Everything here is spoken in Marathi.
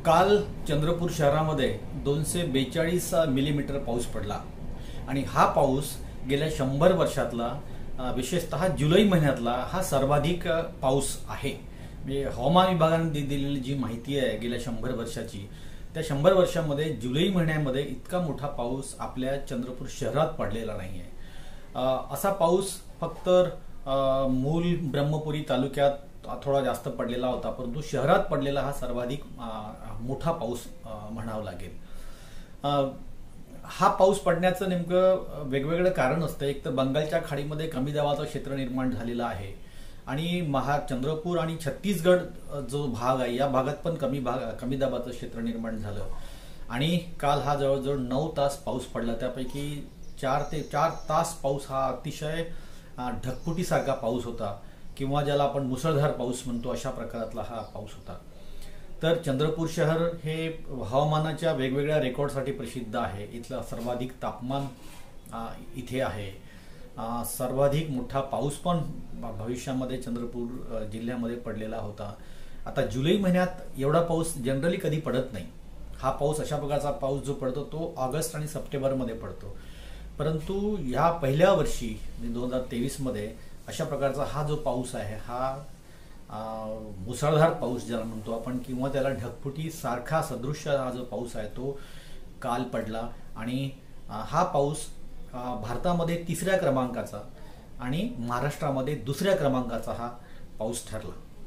काल चंद्रपूर शहरामध्ये 242 मिलीमीटर पाऊस पडला आणि हा पाऊस गेल्या 100 वर्षातला विशेषतः जुलै महिन्यातला हा सर्वाधिक पाऊस आहे। म्हणजे हवामान विभागाने दिलेली जी माहिती आहे गेल्या 100 वर्षाची, त्या 100 वर्षामध्ये जुलै महिन्यामध्ये इतका मोठा पाऊस आपल्या चंद्रपूर शहरात पडलेला नाहीये। असा पाऊस फक्त मूल ब्रह्मपुरी तालुक्यात थोडा जास्त पडलेला होता, परंतु शहरात पडलेला हा सर्वाधिक मोठा पाऊस म्हणावा लागेल। हा पाऊस पडण्याचं नेमकं वेगवेगळं कारण असतं। एक तर बंगालच्या खाडीमध्ये कमी दाबाचं क्षेत्र निर्माण झालेलं आहे आणि चंद्रपूर आणि छत्तीसगड जो भाग आहे या भागात पण कमी दाबाचं क्षेत्र निर्माण झालं आणि काल हा जवळजवळ 9 तास पाऊस पडला। त्यापैकी 4 तास पाऊस हा अतिशय ढगफुटीसारखा पाऊस होता किंवा ज्याला आपण मुसळधार पाऊस म्हणतो अशा प्रकारातला हा पाऊस होता। तर चंद्रपूर शहर हे हवामानाच्या वेगवेगळ्या रेकॉर्डसाठी प्रसिद्ध आहे। इथलं सर्वाधिक तापमान इथे आहे। सर्वाधिक मोठा पाऊस पण भविष्यामध्ये चंद्रपूर जिल्ह्यामध्ये पडलेला होता। आता जुलै महिन्यात एवढा पाऊस जनरली कधी पडत नाही। हा पाऊस अशा प्रकारचा पाऊस जो पडतो तो ऑगस्ट आणि सप्टेंबरमध्ये पडतो, परंतु या पहिल्या वर्षी 2023 मध्ये अशा प्रकारचा हा जो पाऊस आहे हा मुसळधार पाऊस ज्याला म्हणतो आपण किंवा त्याला ढगफुटी सारखा सदृश्य हा जो पाऊस आहे तो काल पडला आणि हा पाऊस भारतामध्ये 3ऱ्या क्रमांकाचा आणि महाराष्ट्रामध्ये 2ऱ्या क्रमांकाचा हा पाऊस ठरला।